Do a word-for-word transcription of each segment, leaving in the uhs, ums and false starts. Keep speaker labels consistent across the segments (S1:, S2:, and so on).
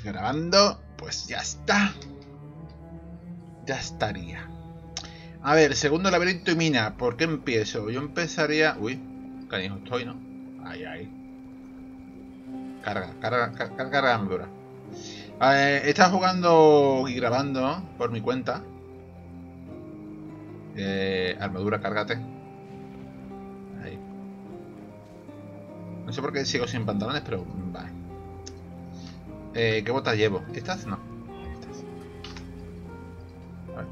S1: grabando, pues ya está. Ya estaría. A ver, segundo laberinto y mina. ¿Por qué empiezo? Yo empezaría... Uy, canijo estoy, ¿no? Ay, ay. Carga, carga, carga, carga, carga armadura. Eh, he estado jugando y grabando por mi cuenta. Eh, armadura, cárgate. Ahí. No sé por qué sigo sin pantalones, pero vale. Eh, ¿Qué botas llevo? ¿Estas? No. Estas. Vale.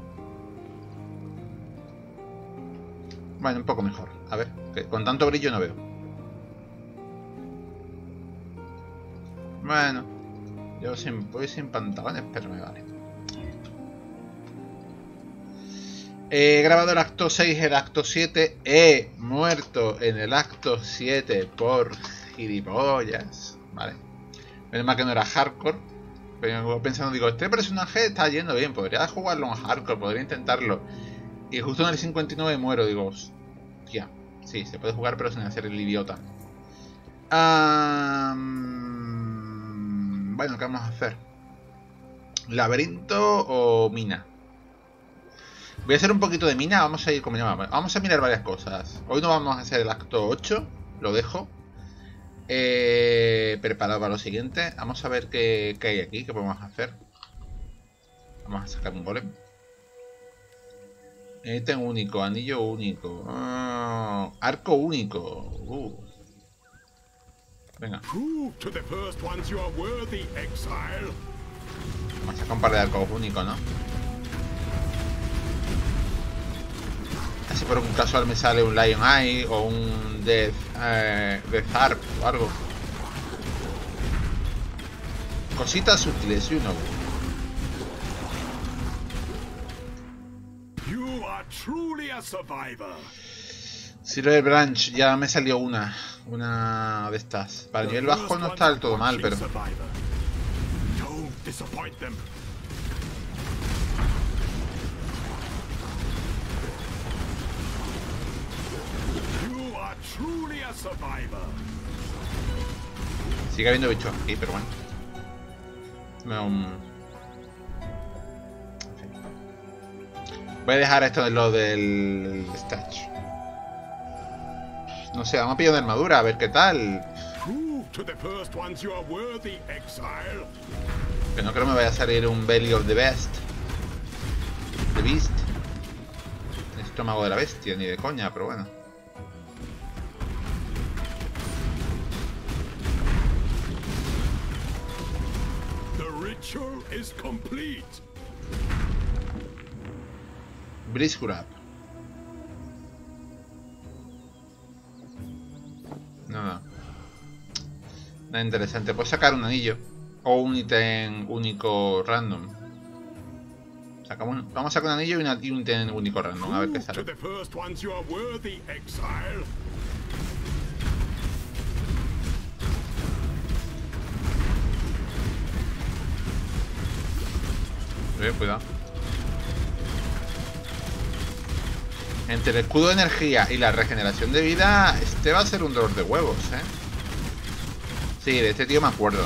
S1: Bueno, un poco mejor. A ver, que con tanto brillo no veo. Bueno, yo sin, voy sin pantalones, pero me vale. He grabado el acto seis, el acto siete. He muerto en el acto siete por gilipollas. Vale. Menos mal que no era hardcore. Pero pensando, digo, este personaje está yendo bien. Podría jugarlo en hardcore, podría intentarlo. Y justo en el cincuenta y nueve muero. Digo, hostia. Sí, se puede jugar, pero sin hacer el idiota. Um, bueno, ¿qué vamos a hacer? ¿Laberinto o mina? Voy a hacer un poquito de mina, vamos a ir como vamos a mirar varias cosas. Hoy no vamos a hacer el acto ocho, lo dejo eh, preparado para lo siguiente. Vamos a ver qué, qué hay aquí, qué podemos hacer. Vamos a sacar un golem. Este único, anillo único, oh, arco único. Uh. Venga. Vamos a sacar un par de arcos únicos, ¿no? Si por un casual me sale un Lion Eye o un Death, eh, Death Harp o algo. Cositas útiles, you know.
S2: You are truly a survivor.
S1: Silver Branch, ya me salió una. Una de estas. Para el nivel bajo no está del todo mal, pero... Sigue habiendo bichos aquí, pero bueno. No, um... Voy a dejar esto de lo del Stage. No sé, vamos a pillar una armadura, a ver qué tal. Que no creo que me vaya a salir un Belly of the Beast. The Beast. El estómago de la bestia, ni de coña, pero bueno.
S2: Is complete.
S1: Breeze Grab. No, no. Nada interesante. Puedo sacar un anillo o un ítem único random. Sacamos, vamos a sacar un anillo y, una, y un ítem único random. A ver qué sale. Eh, cuidado. Entre el escudo de energía y la regeneración de vida, este va a ser un dolor de huevos, ¿eh? Sí, de este tío me acuerdo.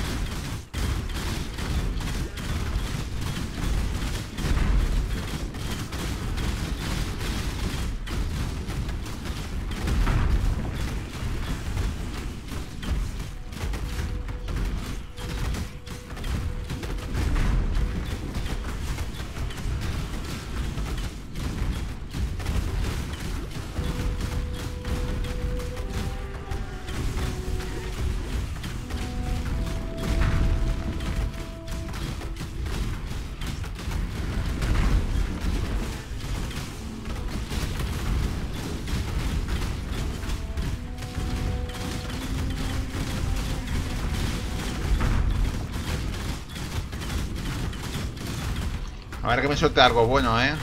S1: A ver que me suelte algo bueno, ¿eh?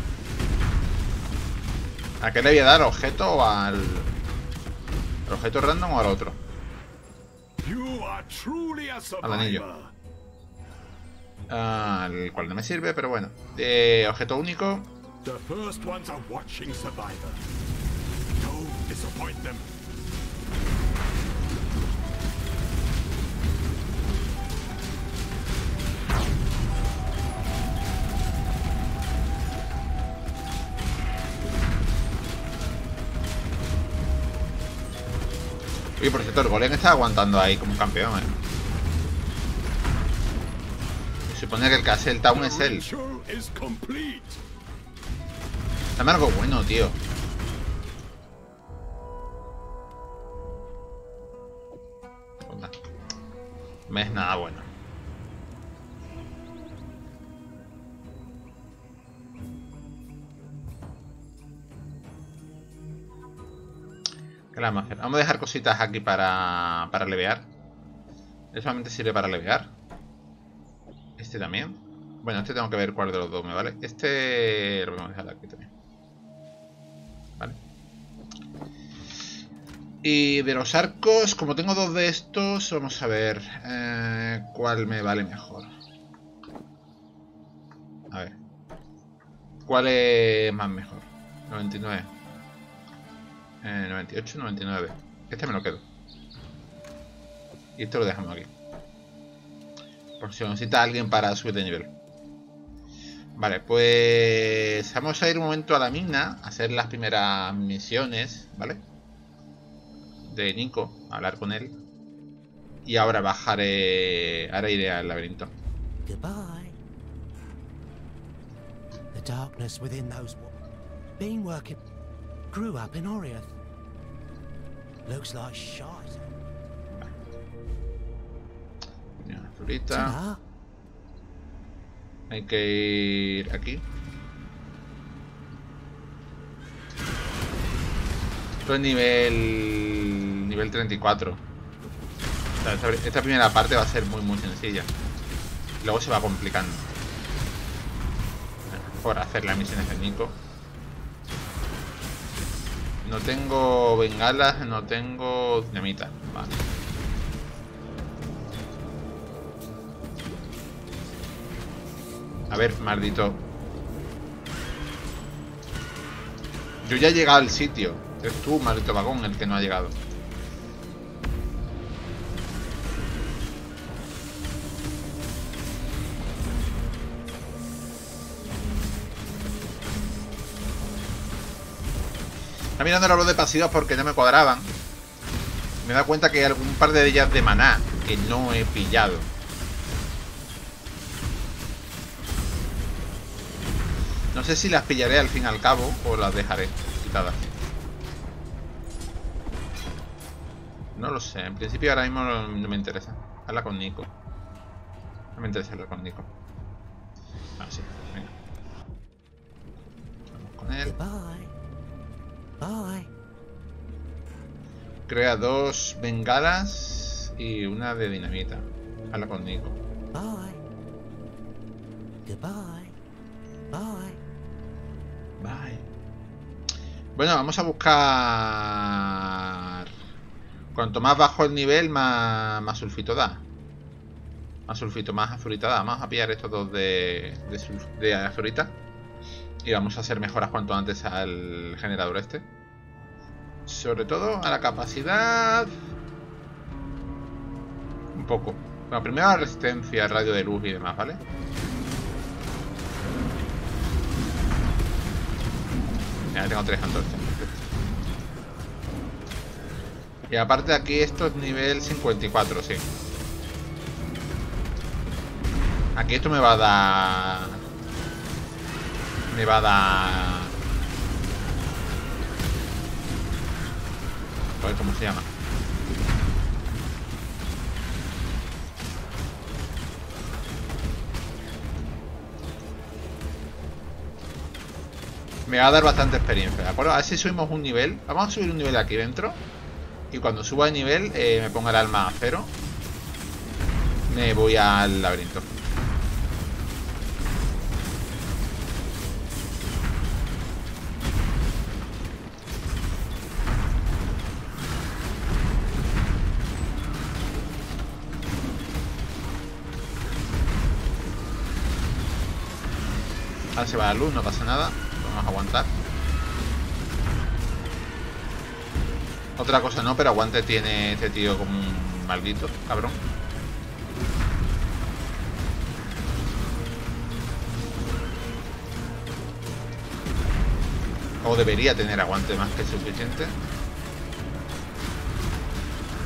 S1: ¿A qué le voy a dar? ¿Objeto o al... ¿al objeto random o al otro? Al anillo. Al cual no me sirve, pero bueno. Eh, objeto único. Y por cierto, el golem está aguantando ahí como un campeón, ¿eh? Se supone que el que hace el town es él. Dame algo bueno, tío. Onda. No es nada bueno. ¿Qué le vamos a hacer? Vamos a dejar cositas aquí para, para levear. Eso solamente sirve para levear. Este también. Bueno, este tengo que ver cuál de los dos me vale. Este lo vamos a dejar aquí también. Vale. Y de los arcos, como tengo dos de estos, vamos a ver eh, cuál me vale mejor. A ver. ¿Cuál es más mejor? noventa y nueve. Eh, noventa y ocho, noventa y nueve. Este me lo quedo. Y esto lo dejamos aquí. Por si lo necesita alguien para subir de nivel. Vale, pues vamos a ir un momento a la mina a hacer las primeras misiones, ¿vale? De Nico, a hablar con él. Y ahora bajaré. Ahora iré al laberinto.
S3: Goodbye. The darkness within those been working grew up in Oriath. Looks like shite.
S1: Una florita. Hay que ir aquí. Esto es nivel... Nivel treinta y cuatro. O sea, esta, esta primera parte va a ser muy muy sencilla. Luego se va complicando. Por hacer las misiones de Nico. No tengo bengalas, no tengo dinamita. Vale. A ver, maldito. Yo ya he llegado al sitio. Es tú, maldito vagón, el que no ha llegado. Está mirando los de pasivas porque no me cuadraban. Me he dado cuenta que hay algún par de ellas de maná que no he pillado. No sé si las pillaré al fin y al cabo o las dejaré quitadas. No lo sé. En principio ahora mismo no, no me interesa. Habla con Nico. No me interesa hablar con Nico. Ah, sí. Venga. Vamos con él.
S3: Bye.
S1: Crea dos bengalas y una de dinamita. Habla con Nico.
S3: Bye. Goodbye. Bye.
S1: Bye. Bueno, vamos a buscar... Cuanto más bajo el nivel, más, más sulfito da. Más sulfito, más azurita da. Vamos a pillar estos dos de, de, de azurita. Y vamos a hacer mejoras cuanto antes al generador este. Sobre todo a la capacidad... Un poco. Bueno, primero la resistencia, radio de luz y demás, ¿vale? Ya tengo tres antorchas. Y aparte aquí esto es nivel cincuenta y cuatro, sí. Aquí esto me va a dar... Me va a dar... Joder, ¿cómo se llama? Me va a dar bastante experiencia, ¿de acuerdo? A ver si subimos un nivel. Vamos a subir un nivel aquí dentro. Y cuando suba de nivel, eh, me ponga el alma a cero. Me voy al laberinto. Ahora se va la luz, no pasa nada. Vamos a aguantar. Otra cosa no, pero aguante tiene este tío como un maldito, cabrón. O debería tener aguante más que suficiente.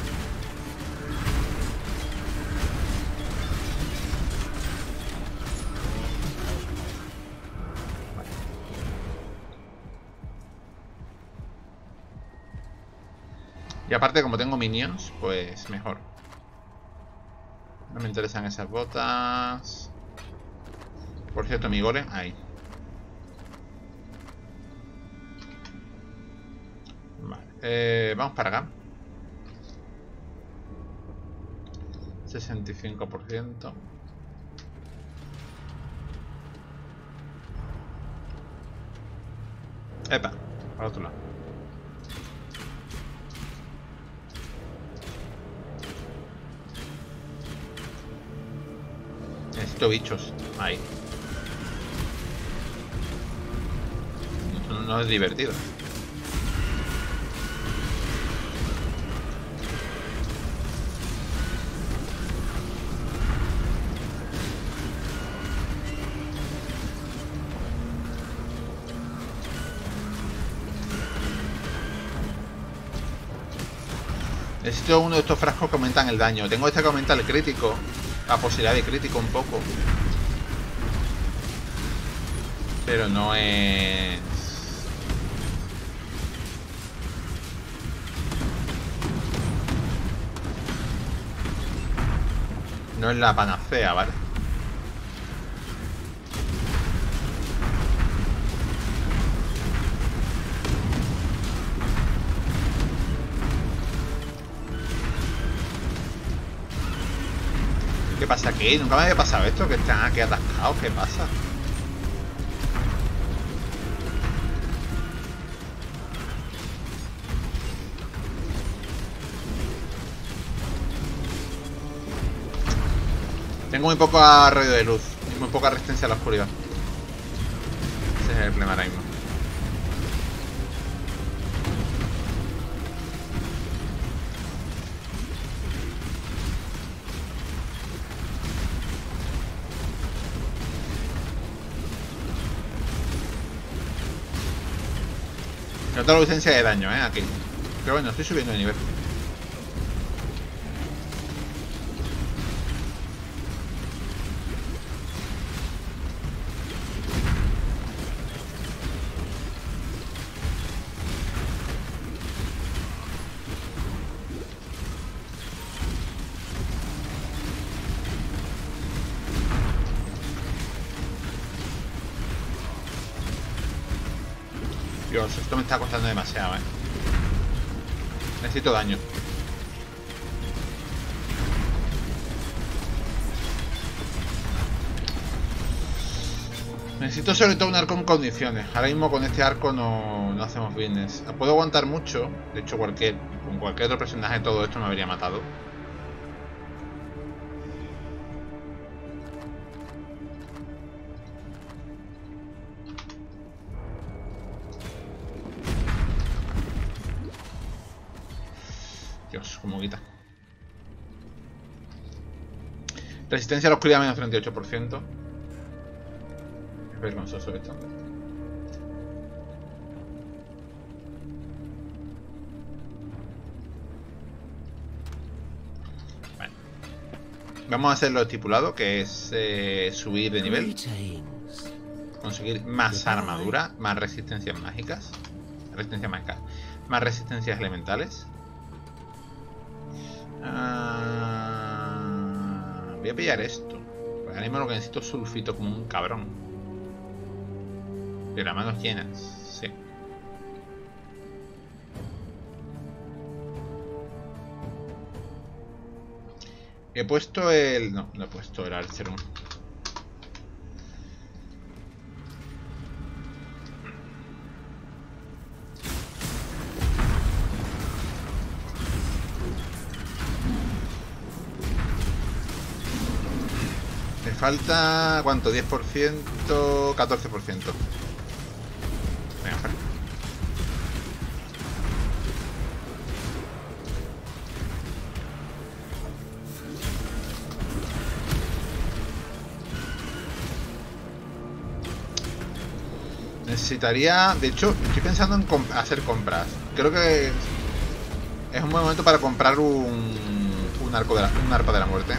S1: Y aparte, como tengo minions, pues mejor. No me interesan esas botas. Por cierto, mi golem, ahí. Vale, eh, vamos para acá. sesenta y cinco por ciento. Epa, al otro lado. Necesito bichos. Ahí. No, no es divertido. Necesito uno de estos frascos que aumentan el daño. Tengo este que aumenta el crítico. La posibilidad de crítico un poco. Pero no es... No es la panacea, ¿vale? ¿Qué pasa aquí? Nunca me había pasado esto, que están aquí atascados. ¿Qué pasa? Tengo muy poca radio de luz y muy poca resistencia a la oscuridad. Ese es el problema ahora mismo. Noto la ausencia de daño, eh, aquí. Pero bueno, estoy subiendo de nivel. Dios, esto me está costando demasiado, eh. Necesito daño. Necesito sobre todo un arco en condiciones. Ahora mismo con este arco no, no hacemos business. Puedo aguantar mucho. De hecho, cualquier, con cualquier otro personaje todo esto me habría matado. Dios, como quita. Resistencia a la oscuridad menos treinta y ocho por ciento. Es vergonzoso esto. Bueno. Vamos a hacer lo estipulado, que es eh, subir de nivel. Conseguir más armadura, más resistencias mágicas. Resistencias mágicas. Más resistencias elementales. Uh, voy a pillar esto. Porque ahora mismo lo que necesito es sulfito como un cabrón. Pero las manos llenas, sí. He puesto el... No, no he puesto el Archerum. Falta, ¿cuánto? diez por ciento, catorce por ciento. Venga, fuera. Necesitaría, de hecho, estoy pensando en comp hacer compras. Creo que es un buen momento para comprar un, un, arco de la, un arpa de la muerte.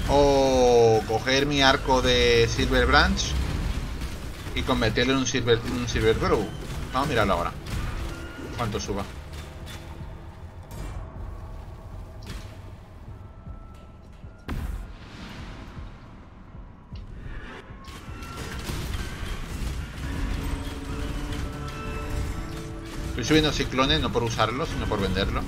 S1: O coger mi arco de Silver Branch y convertirlo en un Silver, un silver Grow. Vamos a mirarlo ahora. Cuánto suba. Estoy subiendo ciclones no por usarlos, sino por venderlo.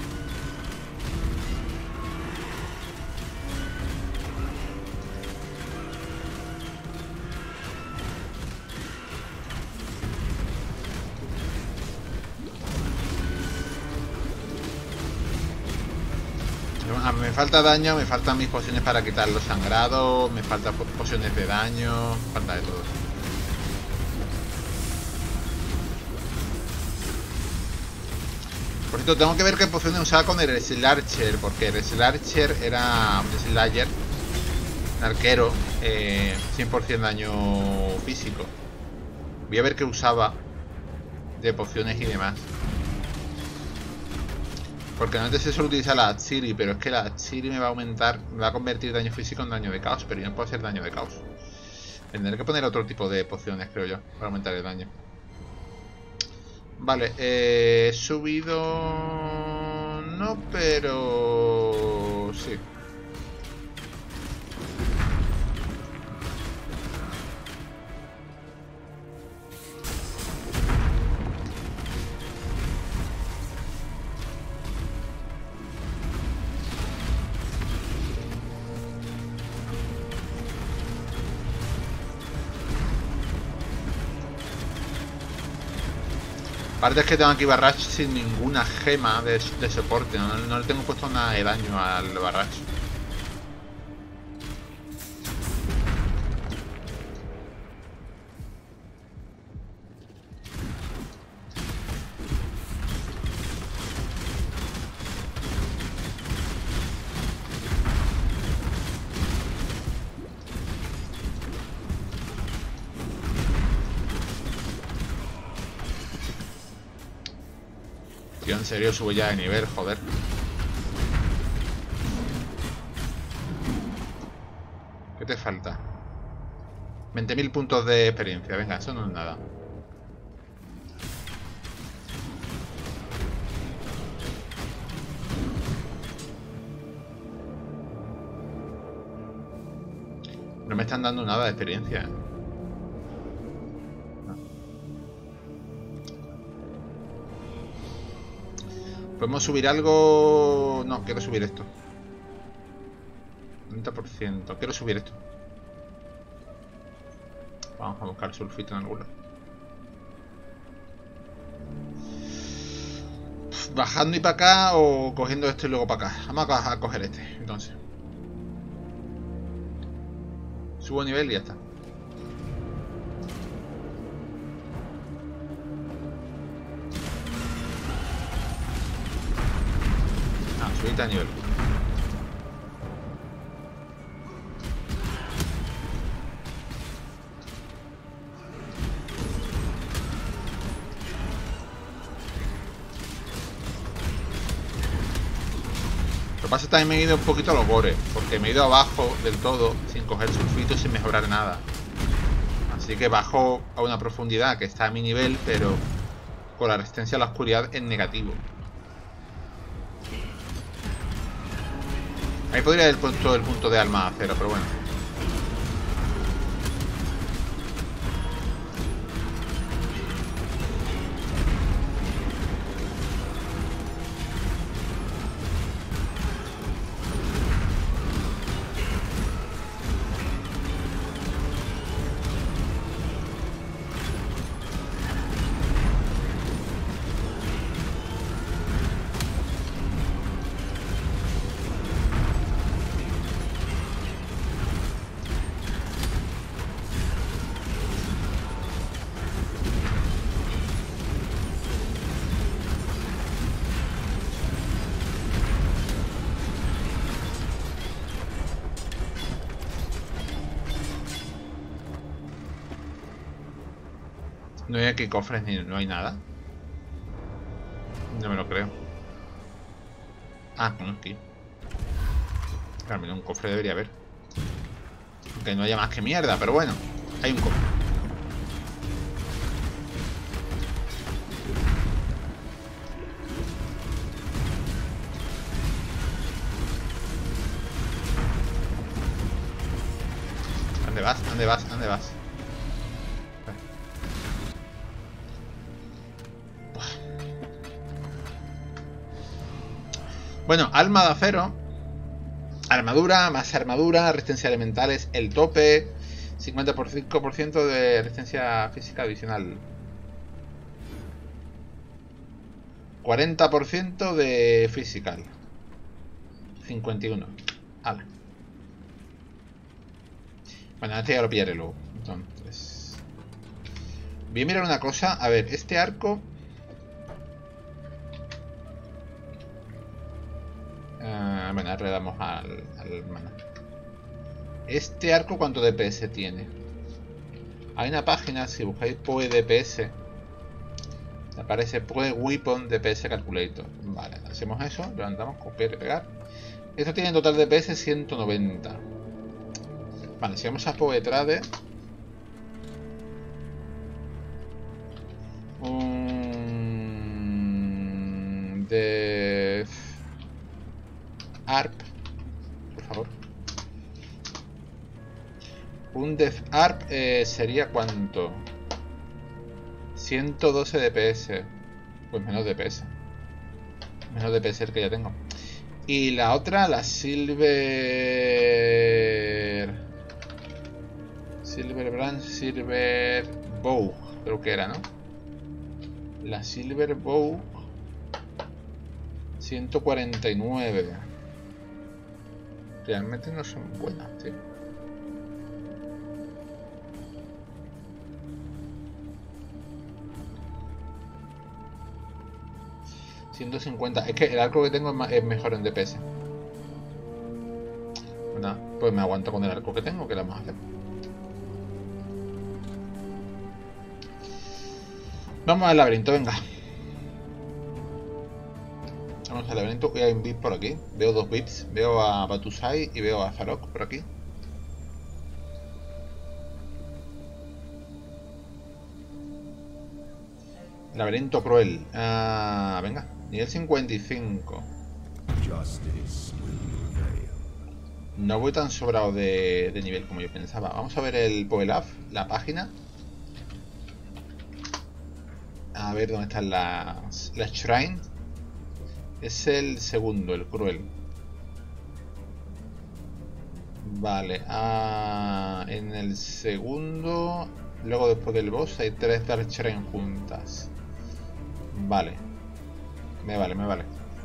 S1: Me falta daño, me faltan mis pociones para quitar los sangrados, me faltan pociones de daño, me falta de todo. Por cierto, tengo que ver qué pociones usaba con el Slasher, porque el Slasher era un Slayer, un arquero, eh, cien por cien daño físico. Voy a ver qué usaba de pociones y demás. Porque antes se suele utilizar la Atsiri, pero es que la Atsiri me va a aumentar, me va a convertir daño físico en daño de caos, pero yo no puedo hacer daño de caos. Tendré que poner otro tipo de pociones, creo yo, para aumentar el daño. Vale, eh, he subido... No, pero... sí. Aparte es que tengo aquí Barrage sin ninguna gema de, de soporte, no, no le tengo puesto nada de daño al Barrage. Tío, en serio, subo ya de nivel, joder. ¿Qué te falta? veinte mil puntos de experiencia, venga, eso no es nada. No me están dando nada de experiencia, ¿eh? ¿Podemos subir algo? No, quiero subir esto. noventa por ciento. Quiero subir esto. Vamos a buscar sulfito en algún lado. ¿Bajando y para acá o cogiendo esto y luego para acá? Vamos a, a coger este, entonces. Subo nivel y ya está. A nivel. Lo que pasa es que también me he ido un poquito a los bores, porque me he ido abajo del todo sin coger sulfito y sin mejorar nada. Así que bajo a una profundidad que está a mi nivel, pero con la resistencia a la oscuridad en negativo. Ahí podría haber puesto el punto de alma a cero, pero bueno. No hay aquí cofres ni no hay nada. No me lo creo. Ah, aquí. Claro, mira, un cofre debería haber. Que no haya más que mierda, pero bueno, hay un combo. ¿Dónde vas? ¿Dónde vas? ¿Dónde vas? Bueno, alma de acero. Armadura, más armadura, resistencia a elementales, el tope, cincuenta por cinco por ciento de resistencia física adicional. cuarenta por ciento de physical. cincuenta y uno. Ala. Bueno, este ya lo pillaré luego. Entonces, voy a mirar una cosa. A ver, este arco... Uh, bueno, ahora le damos al, al mana. Este arco, ¿cuánto D P S tiene? Hay una página, si buscáis P O E D P S, aparece P O E Weapon D P S Calculator. Vale, hacemos eso, levantamos, copiar y pegar. Esto tiene en total D P S ciento noventa. Vale, si vamos a P O E Trade, un de A R P, por favor. Un Death A R P eh, sería ¿cuánto? ciento doce D P S. Pues menos D P S. Menos D P S el que ya tengo. Y la otra, la Silver... Silver Branch, Silver Bow, creo que era, ¿no? La Silver Bow ciento cuarenta y nueve. Realmente no son buenas, tío. ciento cincuenta. Es que el arco que tengo es, más, es mejor en D P S. Bueno, pues me aguanto con el arco que tengo, que la vamos a hacer. Vamos al laberinto, venga. Vamos al laberinto. Hay un V I P por aquí. Veo dos V I Ps. Veo a Batusai y veo a Zarok por aquí. Laberinto cruel. Ah, venga. Nivel cincuenta y cinco. No voy tan sobrado de, de nivel como yo pensaba. Vamos a ver el Poelaf, la página. A ver dónde están las, las Shrine. Es el segundo, el cruel. Vale. Ah, en el segundo, luego después del boss, hay tres Dark Shrine juntas. Vale. Me vale, me vale.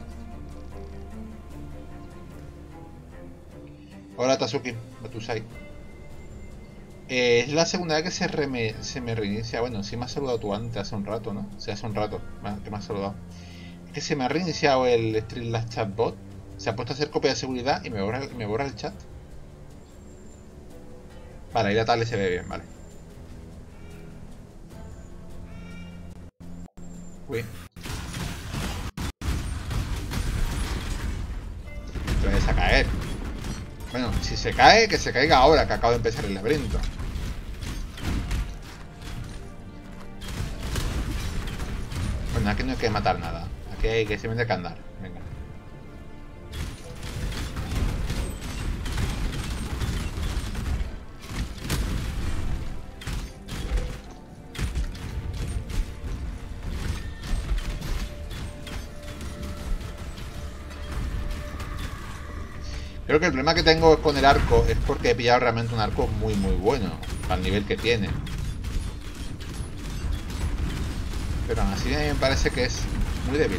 S1: Hola Tatsuki, Batusai. Eh, es la segunda vez que se, reme, se me reinicia. Bueno, sí me has saludado tú antes, hace un rato, ¿no? O sea, hace un rato que me has saludado. Es que se me ha reiniciado el Streamlabs Chatbot. Se ha puesto a hacer copia de seguridad y me borra, me borra el chat. Vale, ahí la tablet se ve bien, vale. Uy. Te vas a caer. Bueno, si se cae, que se caiga ahora, que acabo de empezar el laberinto. Bueno, aquí no hay que matar nada. Aquí hay que simplemente que andar. Venga. Creo que el problema que tengo con el arco es porque he pillado realmente un arco muy muy bueno para el nivel que tiene. Pero aún así a mí me parece que es muy débil.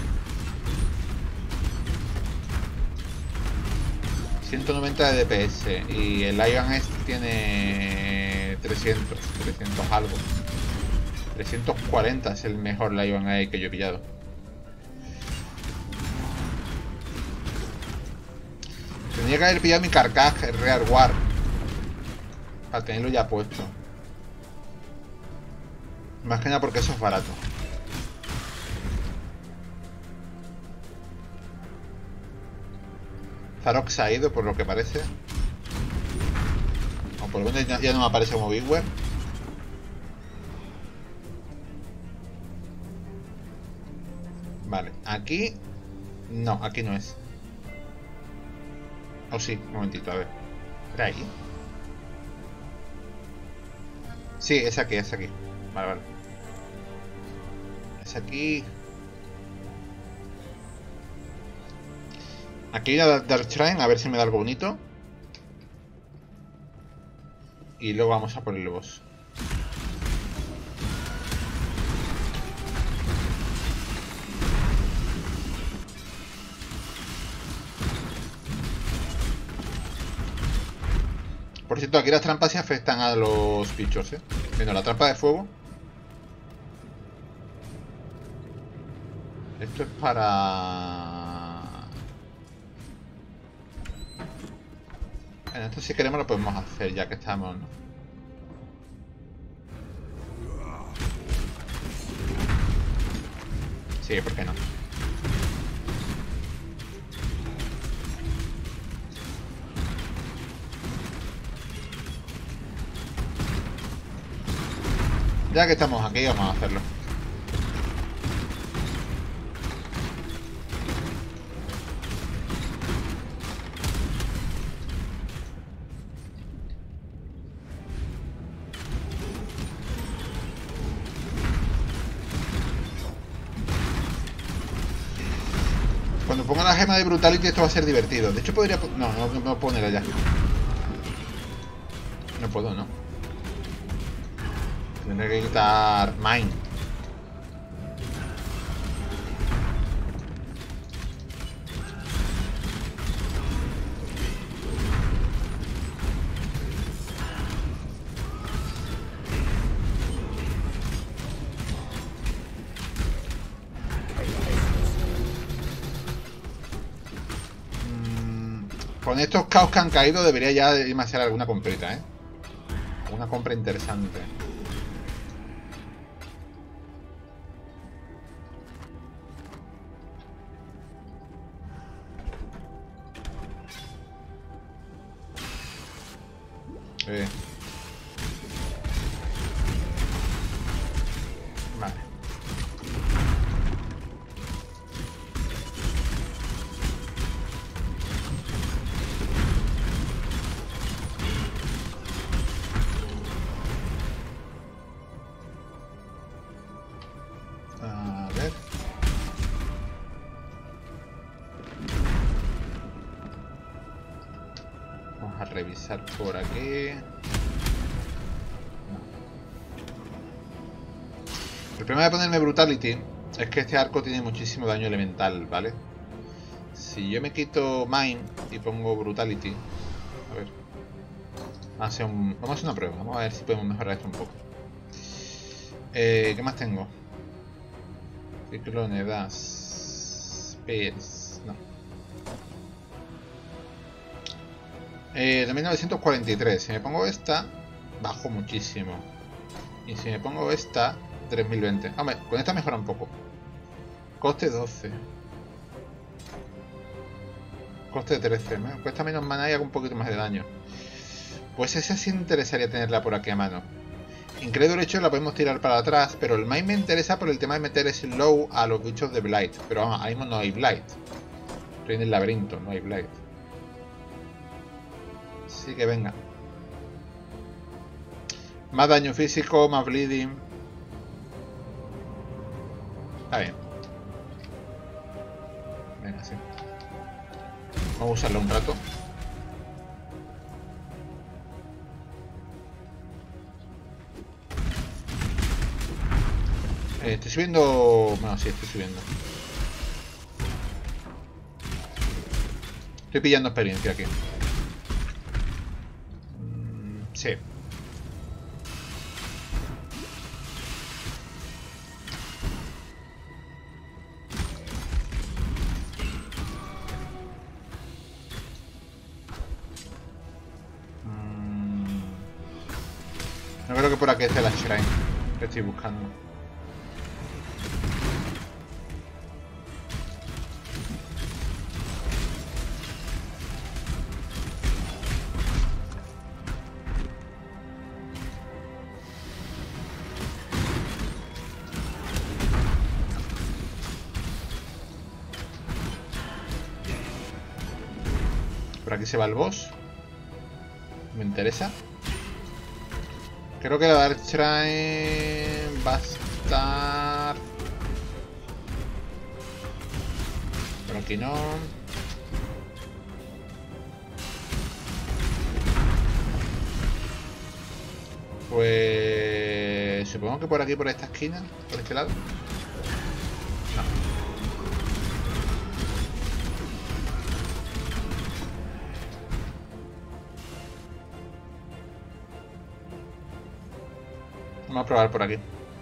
S1: ciento noventa de D P S y el Ivan este tiene trescientos, trescientos algo. trescientos cuarenta es el mejor Ivan A que yo he pillado. Tenía que haber pillado mi carcaj, el Real War, para tenerlo ya puesto. Más que nada porque eso es barato. Zarok se ha ido por lo que parece. Oh. por lo menos ya, ya no me aparece como Bigware. Vale, aquí... No, aquí no es. Oh, sí, un momentito, a ver. ¿Era ahí? Sí, es aquí, es aquí. Vale, vale. Es aquí... Aquí voy a dar Shrine, a ver si me da algo bonito. Y luego vamos a por el boss. Por cierto, aquí las trampas se afectan a los bichos, ¿eh? Bueno, la trampa de fuego. Esto es para... Bueno, esto si queremos lo podemos hacer ya que estamos, ¿no? Sí, ¿por qué no? Ya que estamos aquí, vamos a hacerlo. Cuando ponga la gema de Brutality esto va a ser divertido. De hecho podría... No, no, no puedo ponerla ya. No puedo, no. Tendré que quitar Mine. Con estos caos que han caído debería ya irme a hacer alguna comprita, ¿eh? Alguna compra interesante. Eh. Vale. A ver. Vamos a revisar por aquí. El problema de ponerme Brutality es que este arco tiene muchísimo daño elemental, ¿vale? Si yo me quito Mine y pongo Brutality... A ver... Hace un... Vamos a hacer una prueba, vamos a ver si podemos mejorar esto un poco. Eh, ¿Qué más tengo? Ciclone, das... Spears... No. Eh, de mil novecientos cuarenta y tres. Si me pongo esta, bajo muchísimo. Y si me pongo esta... tres mil veinte. Hombre, con esta mejora un poco. Coste doce. Coste trece. Me cuesta menos mana y hago un poquito más de daño. Pues esa sí interesaría tenerla por aquí a mano. Incrédulo hecho la podemos tirar para atrás, pero el Mine me interesa por el tema de meter slow a los bichos de Blight. Pero vamos, ahí mismo no hay Blight. Estoy en el laberinto, no hay Blight. Así que venga. Más daño físico, más bleeding. Está bien. Venga, sí. Vamos a usarlo un rato. Eh, estoy subiendo... Bueno, sí, estoy subiendo. Estoy pillando experiencia aquí. Mm, sí. No creo que por aquí esté la Shrine que estoy buscando. Por aquí se va el boss. Me interesa. Creo que la Dark Shrine va a estar... Por aquí no. Pues... Supongo que por aquí, por esta esquina, por este lado. No. Vamos a probar por aquí.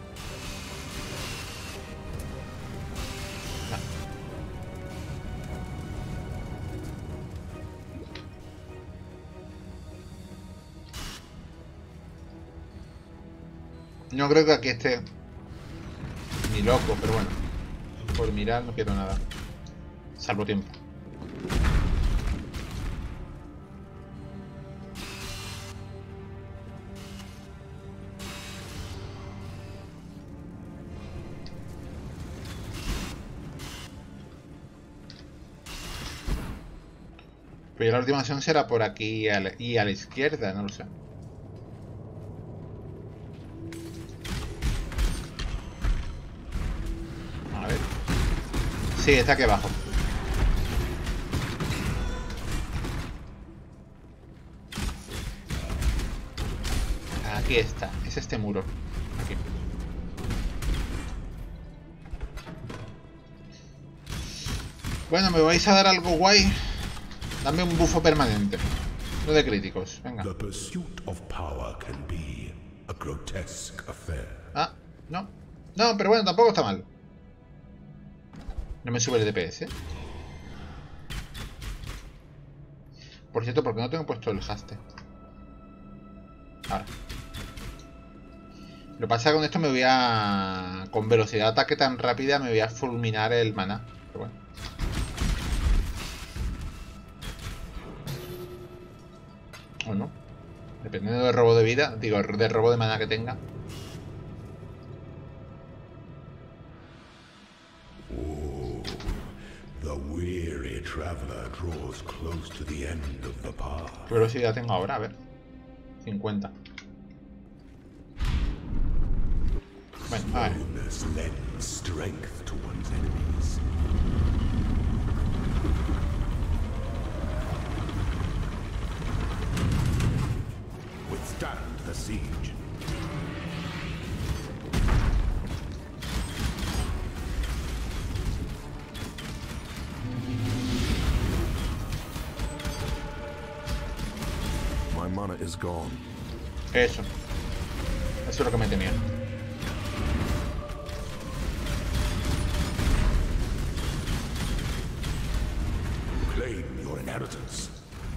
S1: No creo que aquí esté ni loco, pero bueno. Por mirar no quiero nada. Salvo tiempo. Pero la última opción será por aquí y a la, y a la izquierda, no lo sé. A ver. Sí, está aquí abajo. Aquí está. Es este muro. Aquí. Bueno, me vais a dar algo guay. Dame un bufo permanente. No de críticos. Venga.
S4: The pursuit of power can be a grotesque affair.
S1: Ah, no. No, pero bueno, tampoco está mal. No me sube el D P S. Por cierto, porque no tengo puesto el haste. Ahora. Lo que pasa es que con esto me voy a... Con velocidad de ataque tan rápida me voy a fulminar el maná. Pero bueno. O no. Dependiendo del robo de vida. Digo, del robo de maná que tenga.
S4: Oh, the weary traveler draws close to the end of the path.
S1: ¿Qué velocidad tengo ahora? A ver. cincuenta. Bueno, a ver.
S4: Slowness lends strength to one's enemies. Withstand the siege. My mana is gone.
S1: Eso. Eso es lo que me temía.
S4: Claim your inheritance.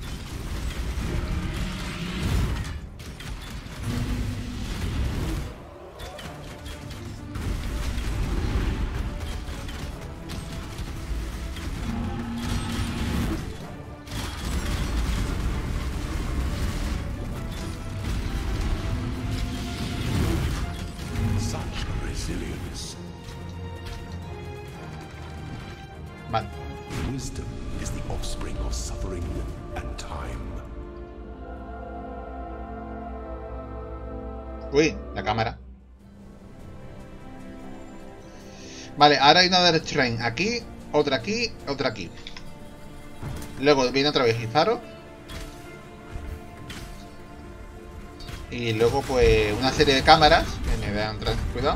S4: Such resilience.
S1: Vale.
S4: Wisdom is the offspring of suffering and time.
S1: Uy, la cámara. Vale, ahora hay una Dark Shrine aquí, otra aquí, otra aquí. Luego viene otra vez Izaro. Y luego pues una serie de cámaras que me dan cuidado.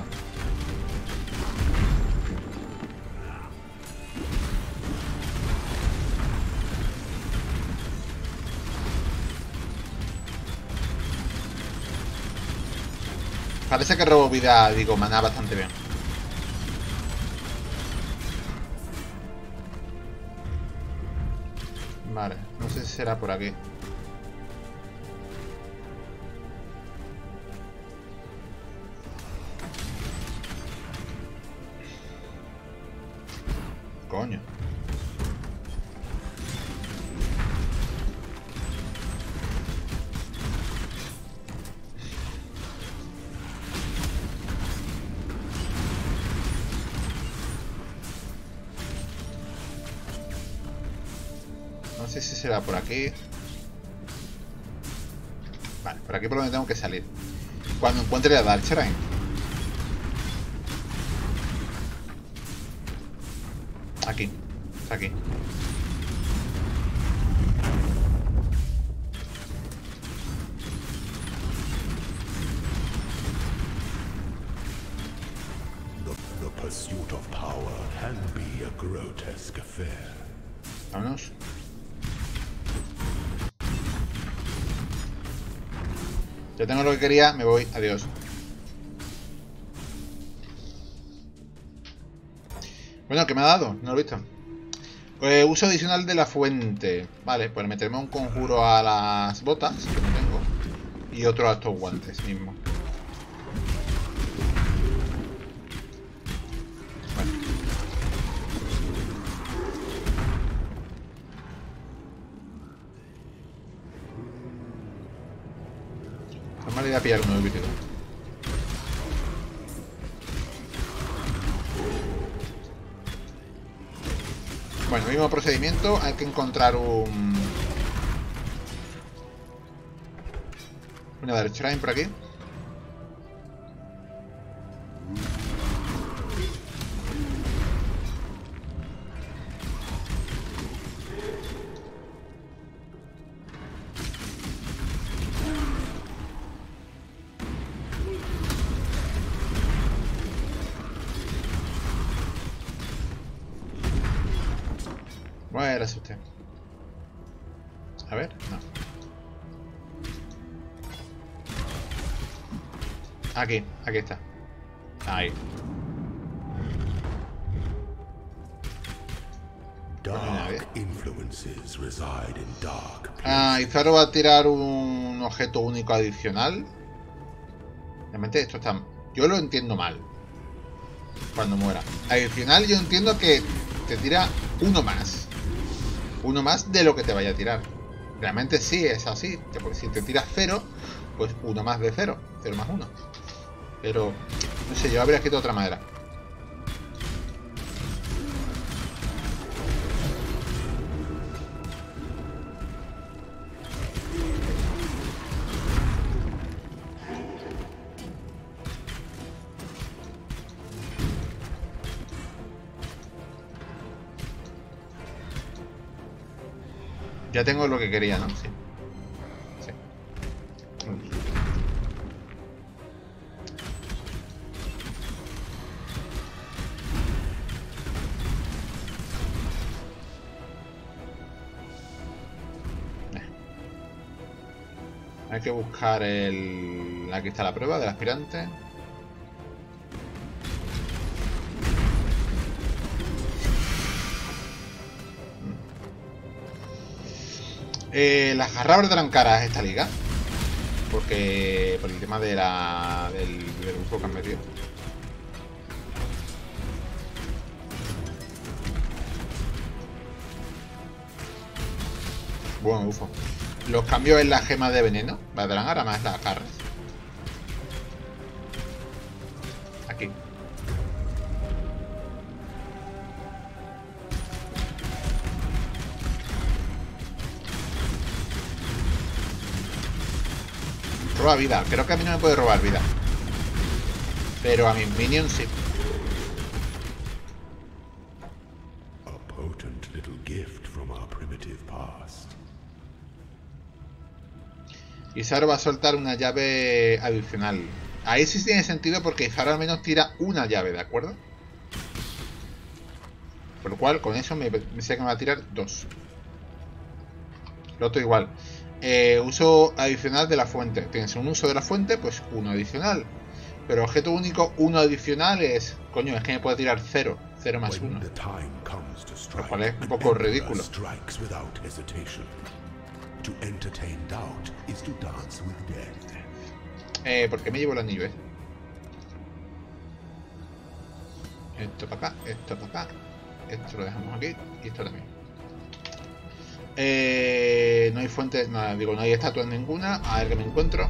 S1: Parece que robo vida, digo, maná bastante bien. Vale, no sé si será por aquí. Coño. No sé si será por aquí. Vale, por aquí por donde tengo que salir. Cuando encuentre la Dark Shrine. Aquí. Está aquí.
S4: The pursuit of power can be a grotesque affair.
S1: Vámonos. Ya tengo lo que quería, me voy. Adiós. Bueno, ¿qué me ha dado? No lo he visto. Eh, uso adicional de la fuente. Vale, pues meterme un conjuro a las botas, que no tengo. Y otro a estos guantes mismo. Bueno. Es mala idea pillar uno de vírido. Bueno, mismo procedimiento, hay que encontrar un... una Dark Shrine por aquí. Muérase usted. A ver, no. Aquí, aquí está. Ahí.
S4: Dark influences reside in dark places.
S1: Ah, y Zaro va a tirar un objeto único adicional. Realmente esto está... Yo lo entiendo mal. Cuando muera. Adicional yo entiendo que te tira uno más. Uno más de lo que te vaya a tirar. Realmente sí es así. Porque si te tiras cero, pues uno más de cero. Cero más uno. Pero, no sé, yo habría escrito de otra manera. Ya tengo lo que quería, ¿no? Sí. Sí. Hay que buscar el... Aquí está la prueba del aspirante. Eh, las garras darán caras a esta liga. Porque... por el tema de la... del, del grupo que han metido. Bueno, ufo. Los cambios en la gema de veneno. Valdrán ahora más las garras. Aquí. Roba vida. Creo que a mí no me puede robar vida. Pero a mis minions sí.
S4: A potent little gift from our primitive past.
S1: Y Zaro va a soltar una llave adicional. Ahí sí tiene sentido porque Zaro al menos tira una llave, ¿de acuerdo? Por lo cual, con eso me, me sé que me va a tirar dos. Lo otro igual. Eh, uso adicional de la fuente. Tienes un uso de la fuente, pues uno adicional. Pero objeto único, uno adicional es... Coño, es que me puede tirar cero. Cero más uno. Lo cual es un poco ridículo. Eh, ¿por qué me llevo el anillo, eh? Esto para acá, esto para acá. Esto lo dejamos aquí y esto también. Eh, no hay fuente, no, digo, no hay estatuas ninguna. A ver qué me encuentro.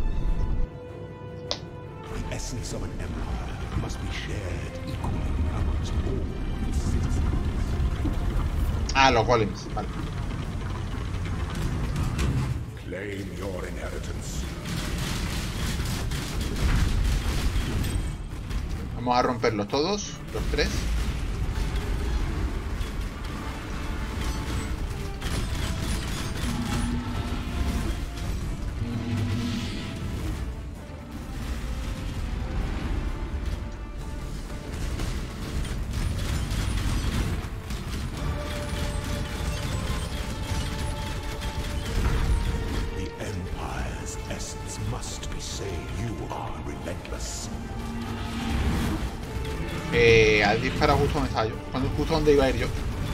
S1: Ah, los golems, vale.
S4: Claim your inheritance.
S1: Vamos a romperlos todos, los tres. Eh, al disparar justo donde estaba yo, cuando, justo donde iba a ir yo.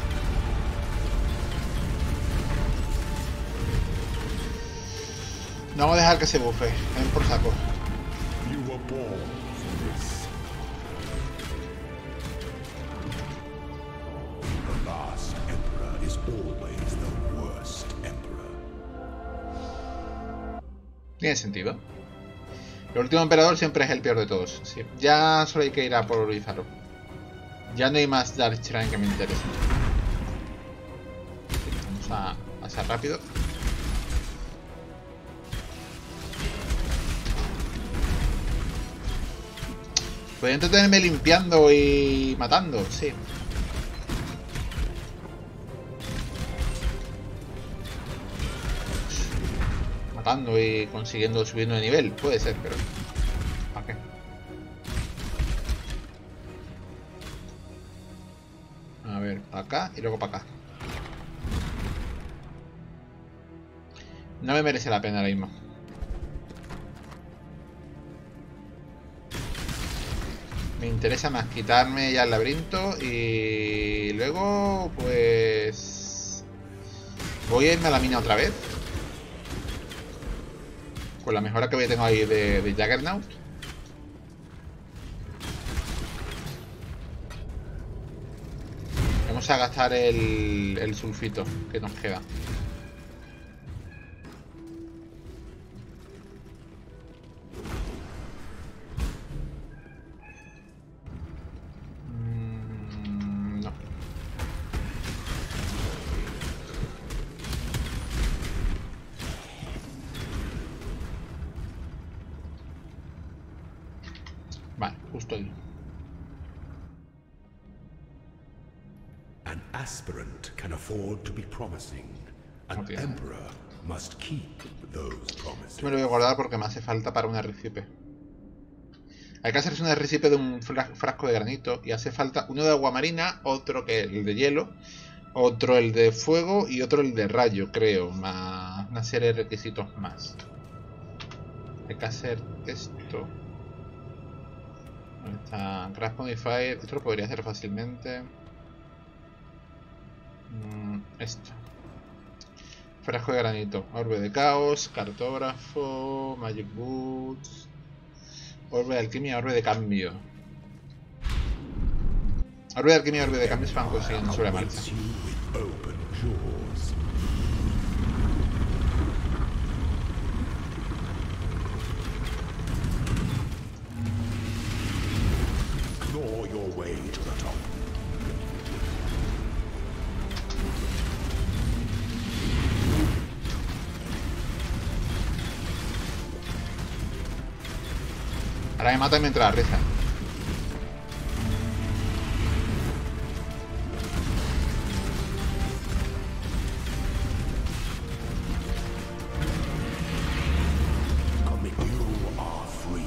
S1: No vamos a dejar que se bufe, ven por saco.
S4: You were born for this. The last emperor is always the worst emperor.
S1: Tiene sentido. El último emperador siempre es el peor de todos. Sí. Ya solo hay que ir a por Izaro. Ya no hay más Dark Shrine que me interese. Vamos a pasar rápido. Podría entretenerme limpiando y matando, sí. Matando y consiguiendo subiendo de nivel, puede ser, pero ¿para qué? A ver, para acá y luego para acá. No me merece la pena ahora mismo. Me interesa más quitarme ya el laberinto y luego pues voy a irme a la mina otra vez. Con la mejora que tengo ahí de, de Juggernaut. Vamos a gastar el, el sulfito que nos queda. Mm, no. Vale, justo ahí.
S4: An aspirant can afford to be promising. An
S1: Okay.
S4: emperor must keep those promises.
S1: Esto me lo voy a guardar porque me hace falta para una recipe. Hay que hacerse una recipe de un fra- frasco de granito y hace falta uno de agua marina, otro que el de hielo, otro el de fuego y otro el de rayo, creo, más una serie de requisitos más. Hay que hacer esto. Ahí está, Craft Modifier, esto lo podría hacer fácilmente. Mm, esto. Frasco de granito, orbe de caos, cartógrafo, magic boots, orbe de alquimia, orbe de cambio. Orbe de alquimia y orbe de cambio se van consiguiendo sobre la marcha.
S4: Awaits you with open jaws. Claw your way to the top.
S1: Ahora me mata mientras reza.
S4: Commit, you are free.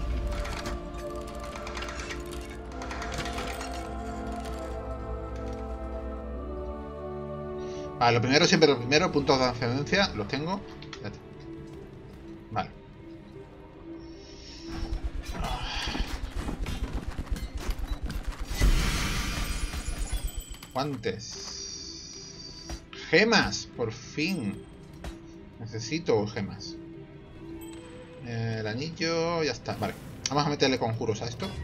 S1: Vale, lo primero siempre lo primero, puntos de ascendencia, los tengo. Ya está. Vale. Guantes. Gemas, por fin. Necesito gemas. Eh, el anillo, ya está. Vale, vamos a meterle conjuros a esto.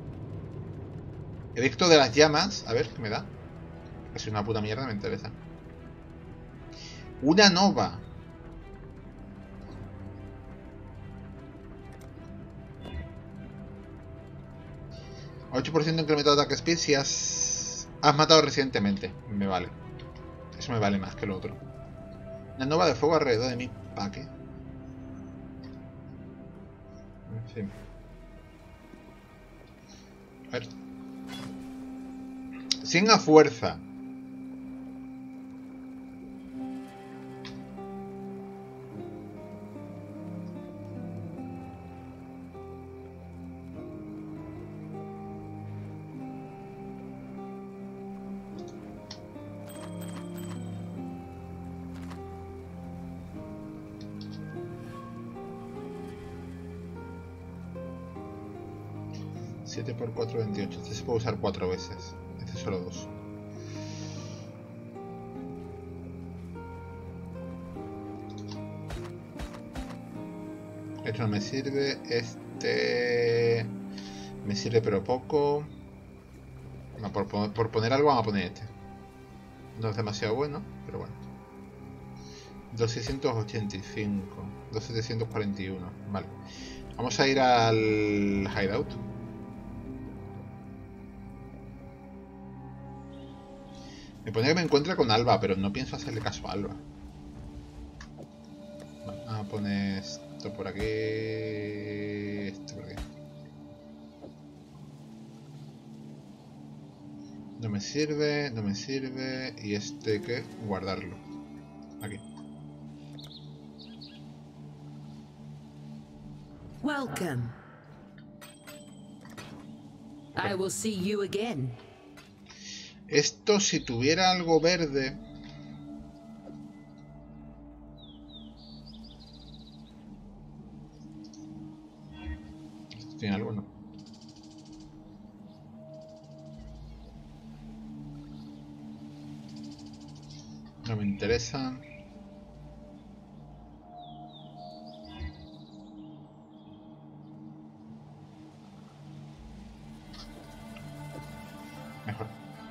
S1: Edicto de las llamas, a ver qué me da. Que es una puta mierda, me interesa. Una nova. ocho por ciento incrementado de ataque speed si has, has matado recientemente. Me vale. Eso me vale más que lo otro. Una nova de fuego alrededor de mí. ¿Para qué? En fin. A ver. cien a fuerza. siete por cuatro, veintiocho. Este se puede usar cuatro veces. Este solo dos. Esto no me sirve. Este me sirve pero poco. No, por, por poner algo vamos a poner este. No es demasiado bueno, pero bueno. dos mil seiscientos ochenta y cinco. dos mil setecientos cuarenta y uno. Vale. Vamos a ir al hideout. Me pone que me encuentre con Alba, pero no pienso hacerle caso a Alba. Vale, vamos a poner esto por aquí. Esto por aquí. No me sirve, no me sirve. Y este hay que guardarlo. Aquí.
S5: Welcome. I will see you again.
S1: Esto, si tuviera algo verde... ¿Esto tiene algo, no? No me interesa. Mejor.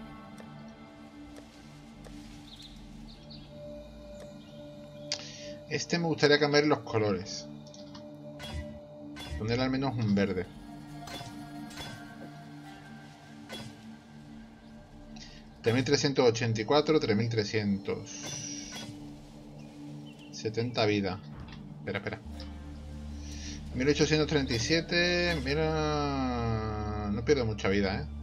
S1: Este me gustaría cambiar los colores. Poner al menos un verde. tres mil trescientos ochenta y cuatro, tres mil trescientos. setenta vida. Espera, espera. mil ochocientos treinta y siete. Mira... No pierdo mucha vida, ¿eh?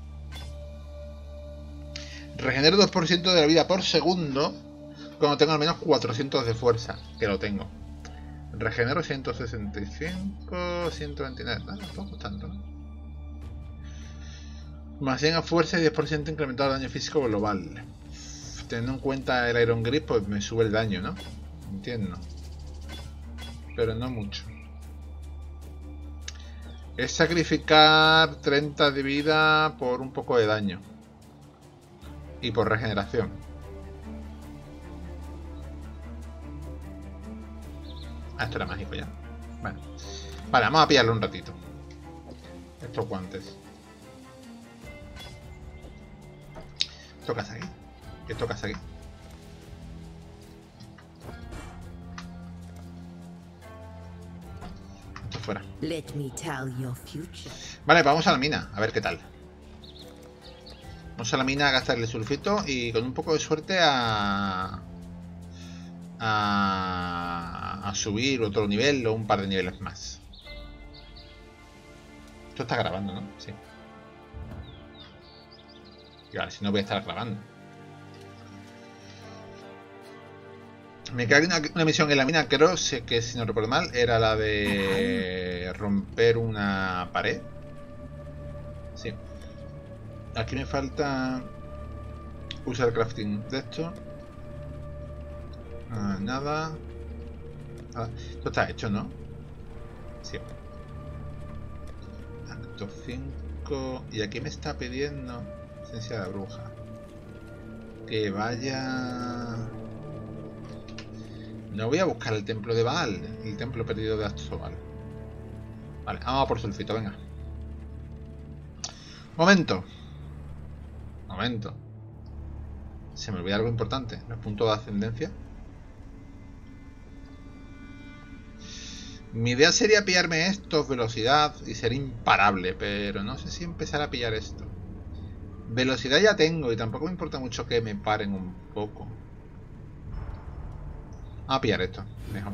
S1: Regenero dos por ciento de la vida por segundo cuando tengo al menos cuatrocientos de fuerza, que lo tengo. Regenero ciento sesenta y cinco, ciento veintinueve, no, tampoco tanto, ¿no? Más cien a fuerza y diez por ciento incrementado el daño físico global. Teniendo en cuenta el Iron Grip, pues me sube el daño, ¿no? Entiendo. Pero no mucho. Es sacrificar treinta de vida por un poco de daño. Y por regeneración. Ah, esto era mágico ya. Vale. Vale, vamos a pillarlo un ratito. Estos guantes. Tocas aquí. ¿Qué tocas aquí? Esto fuera.
S5: Let me tell your future.
S1: Vale, vamos a la mina. A ver qué tal. Vamos a la mina a gastarle sulfito y con un poco de suerte a... A, a subir otro nivel o un par de niveles más. Esto está grabando, ¿no? Sí. Y vale, si no voy a estar grabando. Me queda una, una misión en la mina, creo que si no recuerdo mal, era la de romper una pared. Sí. Aquí me falta usar crafting de esto. Ah, nada. Ah, esto está hecho, ¿no? Sí. Acto cinco. Y aquí me está pidiendo esencia de la bruja. Que vaya... No voy a buscar el templo de Baal. El templo perdido de Astobal. Vale, vamos a por sulfito, venga. Momento. Momento. Se me olvida algo importante. Los puntos de ascendencia. Mi idea sería pillarme estos, velocidad, y ser imparable, pero no sé si empezar a pillar esto. Velocidad ya tengo y tampoco me importa mucho que me paren un poco. Vamos a pillar esto, mejor.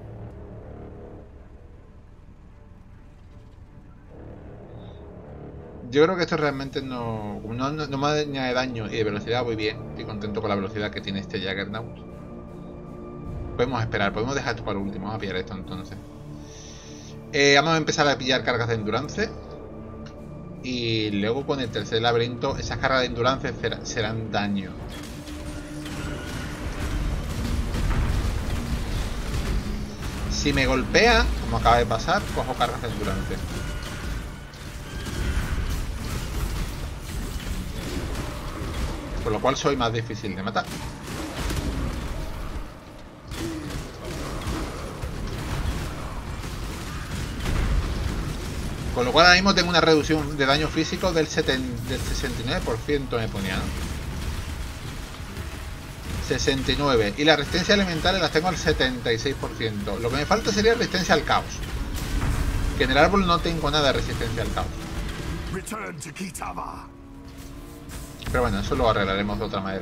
S1: Yo creo que esto realmente no, no, no, no me añade daño y de velocidad voy bien. Estoy contento con la velocidad que tiene este Juggernaut. Podemos esperar, podemos dejar esto para el último. Vamos a pillar esto entonces. Eh, vamos a empezar a pillar cargas de endurance. Y luego con el tercer laberinto, esas cargas de endurance serán daño. Si me golpea, como acaba de pasar, cojo cargas de endurance. Por lo cual soy más difícil de matar. Con lo cual ahora mismo tengo una reducción de daño físico del, del sesenta y nueve por ciento me ponía, ¿no? sesenta y nueve. Y la resistencia elemental las tengo al setenta y seis por ciento. Lo que me falta sería resistencia al caos. Que en el árbol no tengo nada de resistencia al caos. Pero bueno, eso lo arreglaremos de otra manera.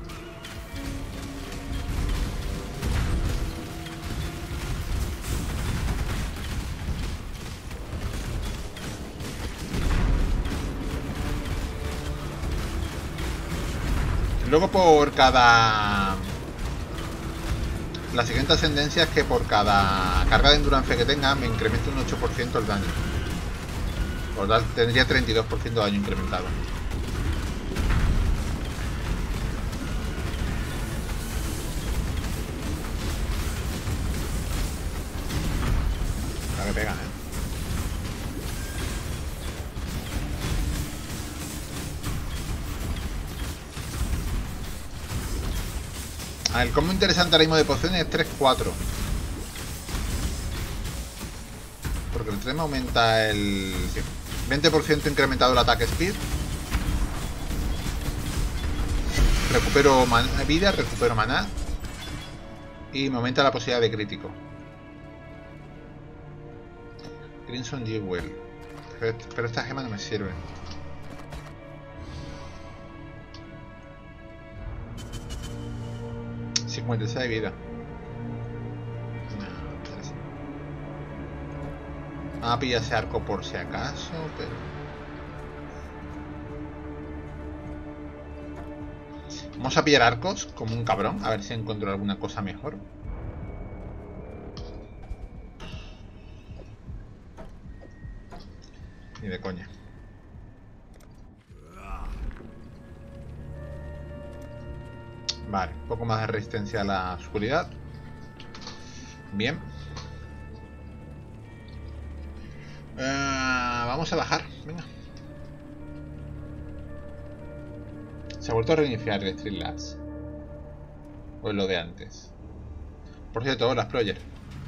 S1: Luego por cada... La siguiente ascendencia es que por cada carga de endurance que tenga me incrementa un ocho por ciento el daño. Por lo tanto tendría treinta y dos por ciento de daño incrementado. Que pegan, ¿eh? Ah, el combo interesante ahora mismo de pociones es tres cuatro. Porque el tres me aumenta el sí, veinte por ciento incrementado el ataque speed. Recupero vida, recupero maná. Y me aumenta la posibilidad de crítico. Crimson Jewel. Pero, pero esta gema no me sirve. cincuenta y seis de vida. No, a pillar ese arco por si acaso, pero... Vamos a pillar arcos como un cabrón, a ver si encuentro alguna cosa mejor. Ni de coña. Vale, un poco más de resistencia a la oscuridad. Bien. Uh, vamos a bajar, venga. Se ha vuelto a reiniciar el Streamlabs. O lo de antes. Por cierto, hola, Explorer.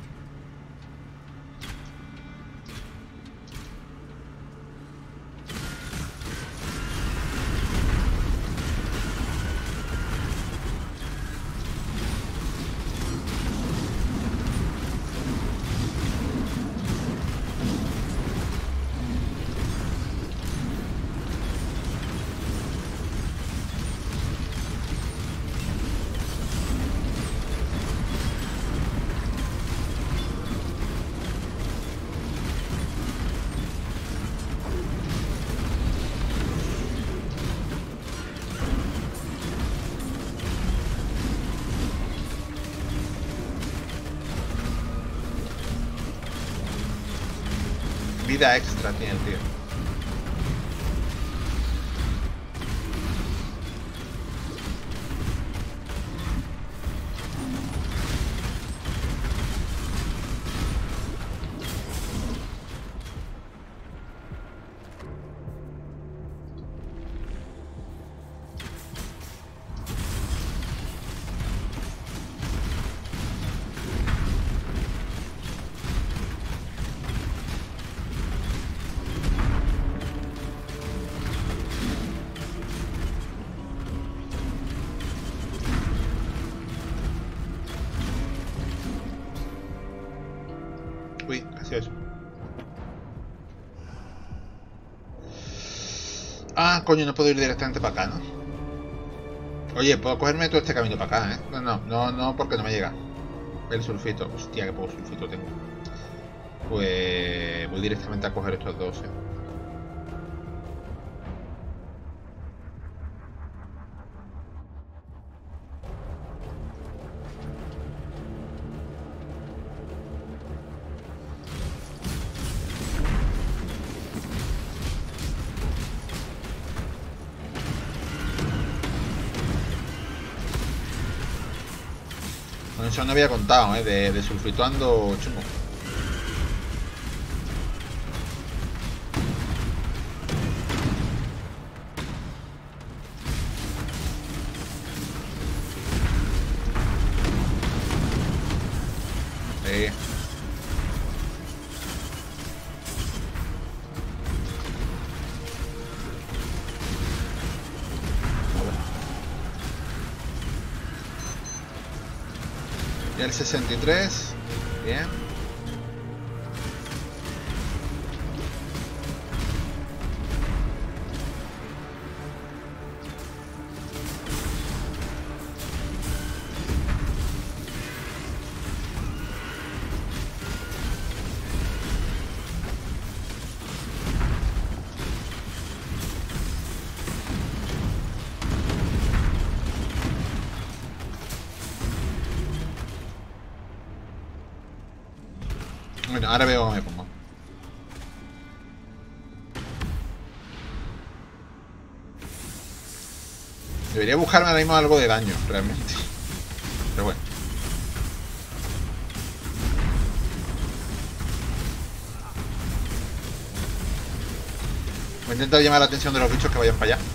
S1: Vida extra tiene el tío. Uy, casi eso. Ah, coño, no puedo ir directamente para acá, ¿no? Oye, puedo cogerme todo este camino para acá, ¿eh? No, no, no, no, porque no me llega. El sulfito. Hostia, qué poco sulfito tengo. Pues voy directamente a coger estos dos, eh. Con eso no había contado, eh, de, de sulfito ando chungo. Sí. Y el sesenta y tres. Bien. Bueno, ahora veo cómo me pongo. Debería buscarme ahora mismo algo de daño, realmente. Pero bueno. Voy a intentar llamar la atención de los bichos que vayan para allá.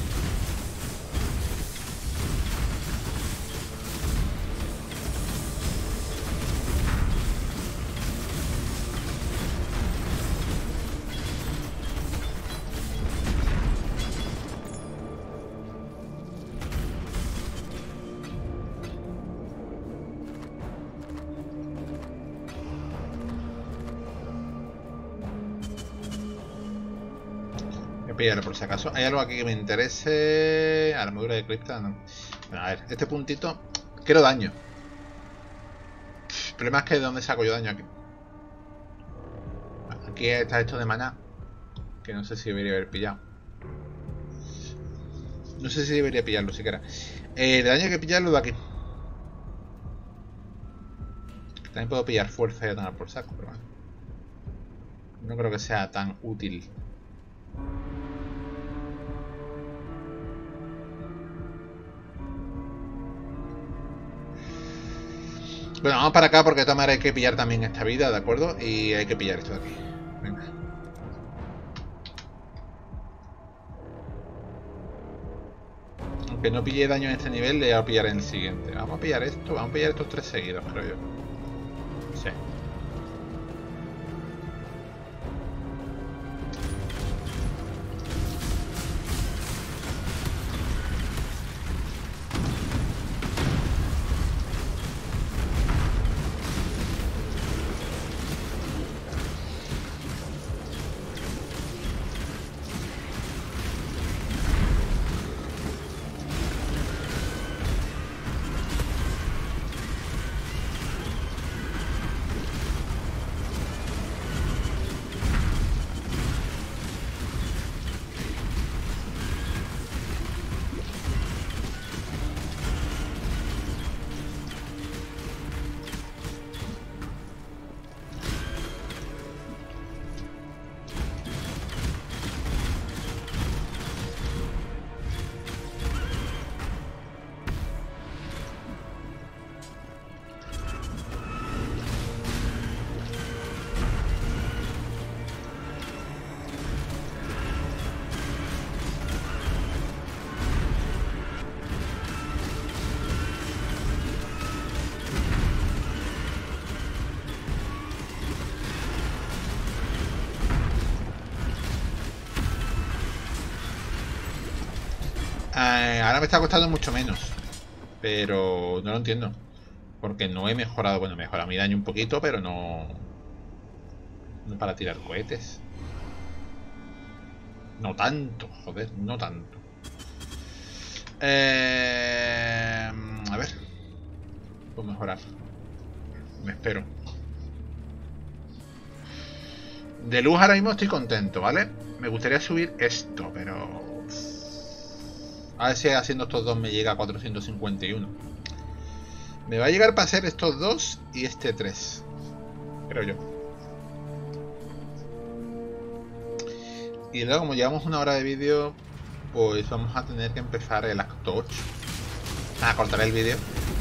S1: Pillarlo por si acaso. ¿Hay algo aquí que me interese? Armadura de cripta, no. Bueno, a ver, este puntito. Quiero daño. El problema es que de dónde saco yo daño aquí. Aquí está esto de maná. Que no sé si debería haber pillado. No sé si debería pillarlo siquiera. Eh, el daño hay que pillarlo de aquí. También puedo pillar fuerza y a tomar por saco, pero bueno. No creo que sea tan útil. Bueno, vamos para acá porque de todas maneras hay que pillar también esta vida, ¿de acuerdo? Y hay que pillar esto de aquí. Venga. Aunque no pille daño en este nivel, le voy a pillar en el siguiente. Vamos a pillar esto, vamos a pillar estos tres seguidos, creo yo. Sí. Eh, ahora me está costando mucho menos. Pero no lo entiendo. Porque no he mejorado. Bueno, he mejorado mi daño un poquito, pero no. No para tirar cohetes. No tanto, joder, no tanto. Eh, a ver. Puedo mejorar. Me espero. De luz ahora mismo estoy contento, ¿vale? Me gustaría subir esto, pero... A ver si haciendo estos dos me llega a cuatrocientos cincuenta y uno. Me va a llegar para hacer estos dos y este tres. Creo yo. Y luego, como llevamos una hora de vídeo, pues vamos a tener que empezar el acto ocho. Ah, cortaré el vídeo.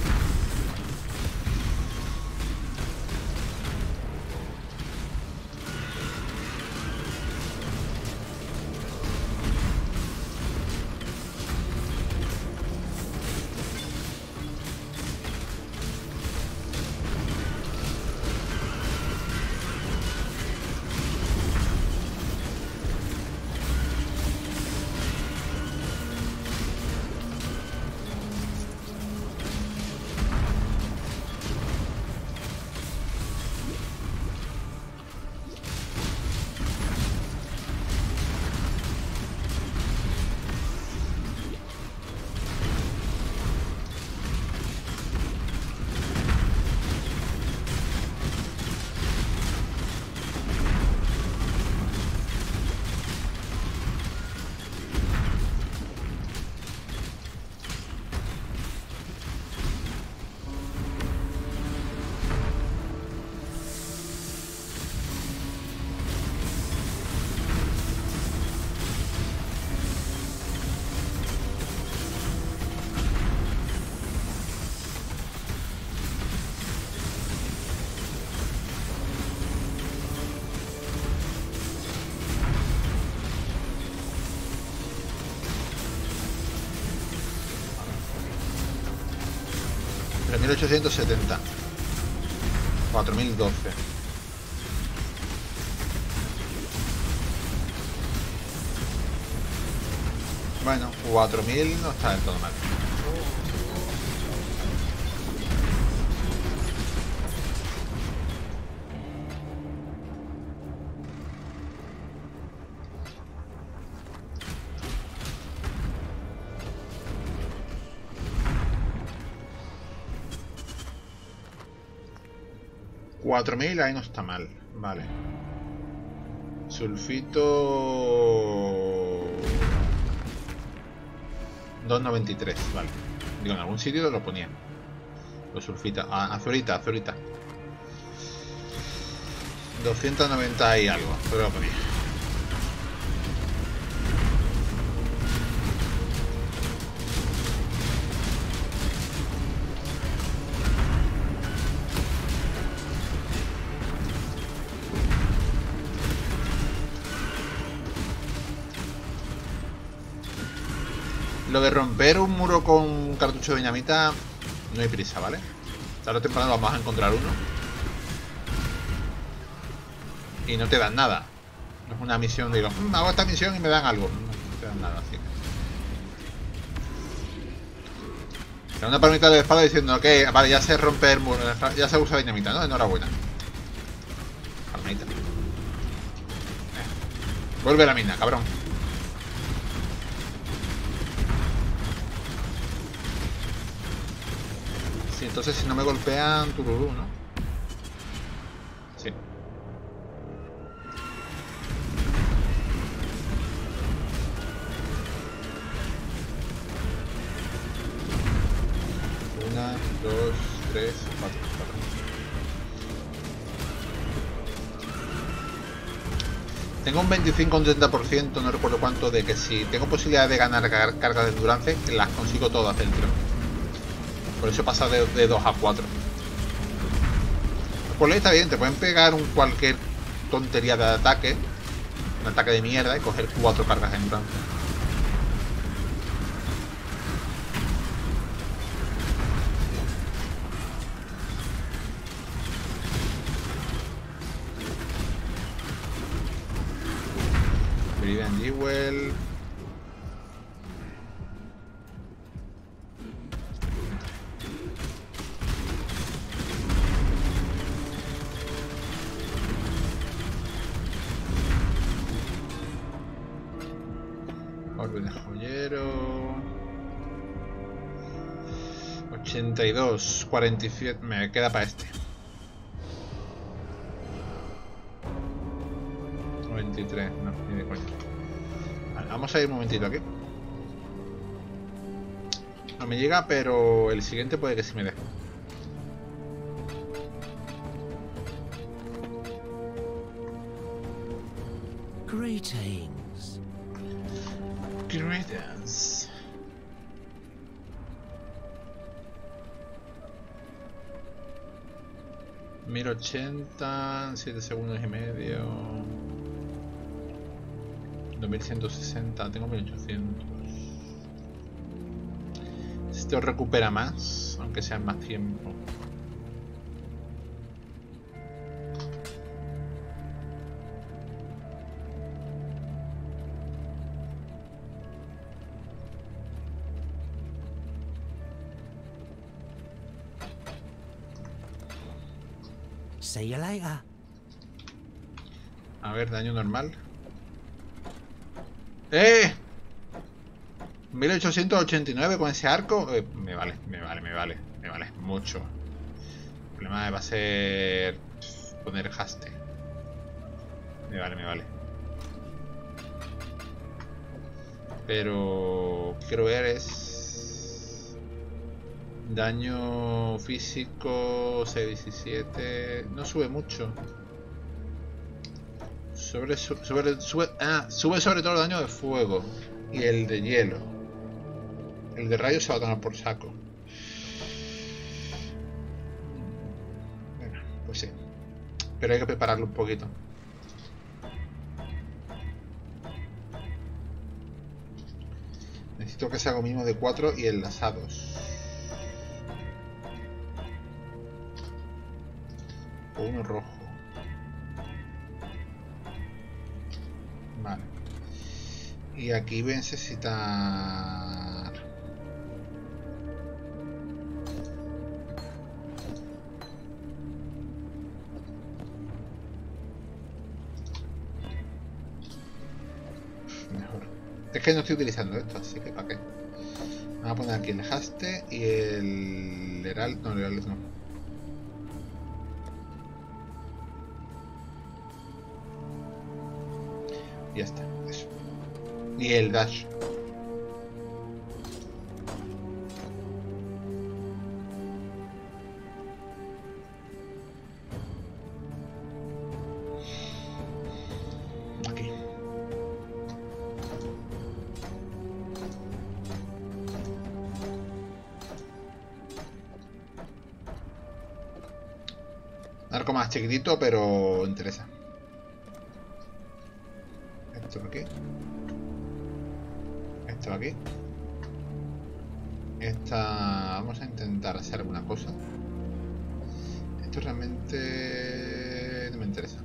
S1: mil ochocientos setenta. cuatro mil doce. Bueno, cuatro mil no está del todo mal. cuatro mil, ahí no está mal. Vale. Sulfito... dos noventa y tres, vale. Digo, en algún sitio lo ponía. Los sulfitas. Ah, azurita, azurita. doscientos noventa y algo. Pero lo ponía. Lo de romper un muro con cartucho de dinamita, no hay prisa, ¿vale? Tarde o temprano vamos a encontrar uno. Y no te dan nada. No es una misión, digo, mmm, hago esta misión y me dan algo. No te dan nada, así que... Te da una palmita de la espada diciendo, ok, vale, ya sé romper muro, ya se usa dinamita, ¿no? Enhorabuena. Palmita. Eh. Vuelve a la mina, cabrón. Entonces si no me golpean, tururú, ¿no? Sí. Una, dos, tres, cuatro, cuatro. Tengo un veinticinco o un treinta por ciento, no recuerdo cuánto, de que si tengo posibilidad de ganar car cargas de endurance, las consigo todas dentro. Por eso pasa de, de dos a cuatro. Por ley está bien, te pueden pegar un cualquier tontería de ataque, un ataque de mierda, y coger cuatro cargas en blanco. Viridian Jewel. Orbe de joyero. ochenta y dos, cuarenta y siete. Me queda para este. veintitrés, no, ni de coña. Vale, vamos a ir un momentito aquí. No me llega, pero el siguiente puede que sí me dé.
S3: Greetings.
S1: Greetings. mil ochenta, siete segundos y medio. dos mil ciento sesenta, tengo mil ochocientos. Esto recupera más, aunque sea en más tiempo.
S3: See you later.
S1: A ver, daño normal. ¡Eh! mil ochocientos ochenta y nueve con ese arco. Eh, me vale, me vale, me vale. Me vale mucho. El problema va a ser poner haste. Me vale, me vale. Pero quiero ver es daño físico seis diecisiete. No sube mucho. Sobre, sobre, sube, ah, sube sobre todo el daño de fuego y el de hielo. El de rayos se va a tomar por saco. Bueno, pues sí. Pero hay que prepararlo un poquito. Necesito que sea algo mínimo de cuatro y enlazados. O uno rojo. Vale. Y aquí voy a necesitar... Mejor. Es que no estoy utilizando esto, así que para qué. Vamos a poner aquí el haste y el heraldo. No, el heraldo no. Y ya está, eso. Y el dash. Aquí. Arco más chiquitito, pero interesa. Esto aquí. Esto aquí. Esta... Vamos a intentar hacer alguna cosa. Esto realmente no me interesa.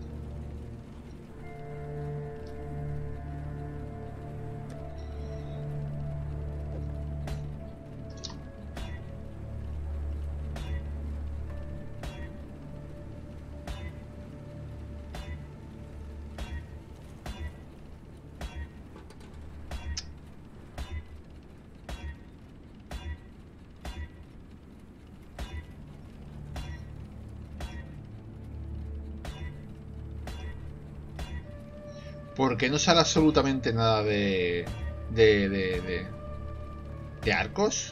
S1: Porque no sale absolutamente nada de... De... De... De, de arcos.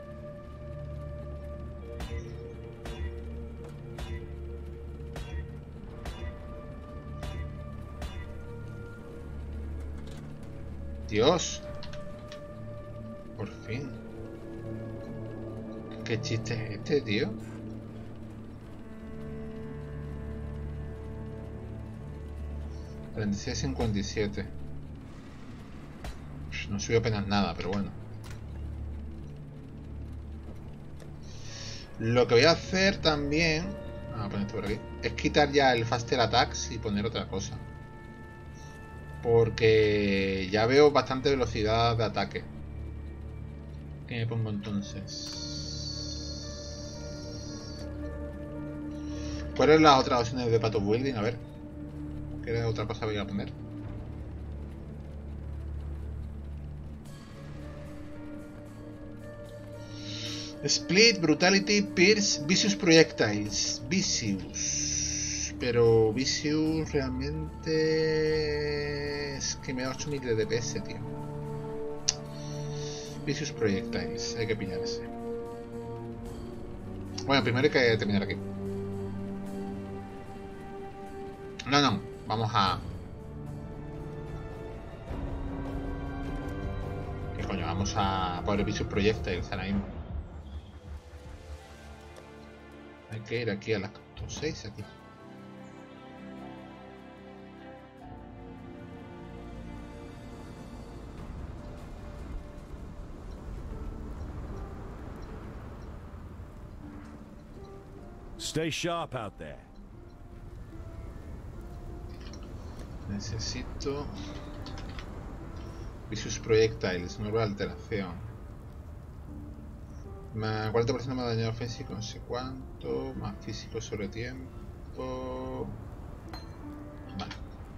S1: Dios. Por fin. ¿Qué chiste es este, tío? treinta y seis cincuenta y siete. No subió apenas nada, pero bueno. Lo que voy a hacer también... Vamos a poner esto por aquí. Es quitar ya el Faster Attacks y poner otra cosa. Porque ya veo bastante velocidad de ataque. ¿Qué me pongo entonces? ¿Cuáles son las otras opciones de Path of Building? A ver. ¿Qué otra cosa voy a poner? Split, Brutality, Pierce, Vicious Projectiles. Vicious. Pero Vicious realmente es que me da ocho mil de D P S, tío. Vicious Projectiles, hay que pillarse. Bueno, primero hay que terminar aquí. No, no, vamos a... ¿Qué coño? Vamos a por el Vicious Projectiles ahora mismo. Hay que ir aquí al acto seis, aquí.
S2: Stay sharp out there.
S1: Necesito Vicious Projectiles, nueva alteración. Más cuarenta por ciento más daño físico, no sé cuánto. Más físico sobre tiempo. Vale.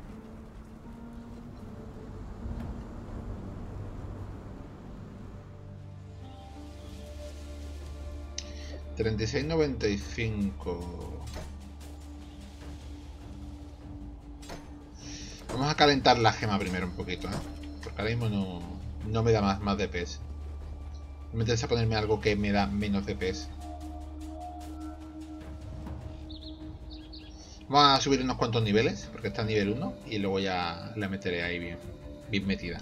S1: treinta y seis noventa y cinco. Vamos a calentar la gema primero un poquito, ¿eh? Porque ahora mismo no, no me da más, más D P S. Me interesa ponerme algo que me da menos D P S. Vamos a subir unos cuantos niveles, porque está a nivel uno, y luego ya la meteré ahí bien, bien metida.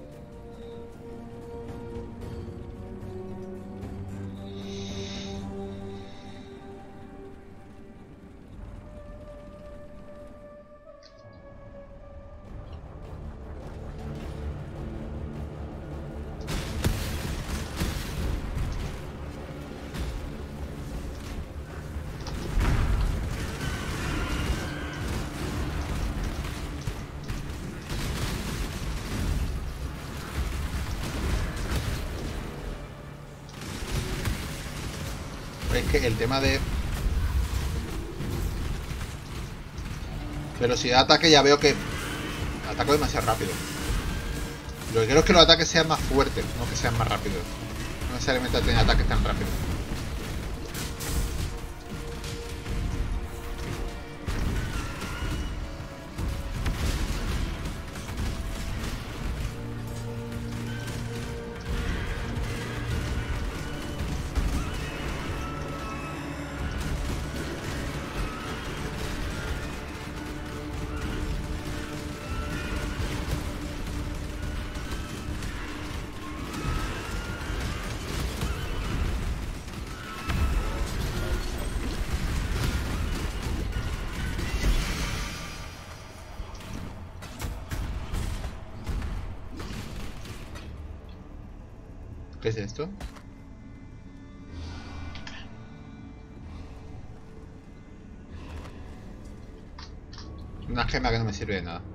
S1: Es que el tema de velocidad de ataque ya veo que ataco demasiado rápido. Lo que quiero es que los ataques sean más fuertes, no que sean más rápidos. No necesariamente tener ataques tan rápidos. ¿Qué es esto? Una gema que no me sirve de nada.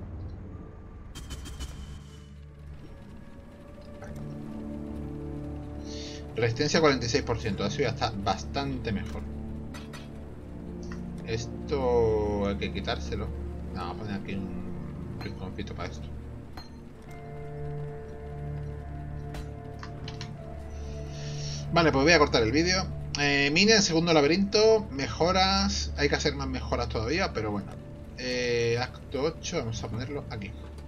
S1: Resistencia cuarenta y seis por ciento, eso ya está bastante mejor. Esto hay que quitárselo. No, vamos a poner aquí un rinconcito para esto. Vale, pues voy a cortar el vídeo. Eh, Mine en segundo laberinto. Mejoras. Hay que hacer más mejoras todavía, pero bueno. Eh, acto ocho, vamos a ponerlo aquí.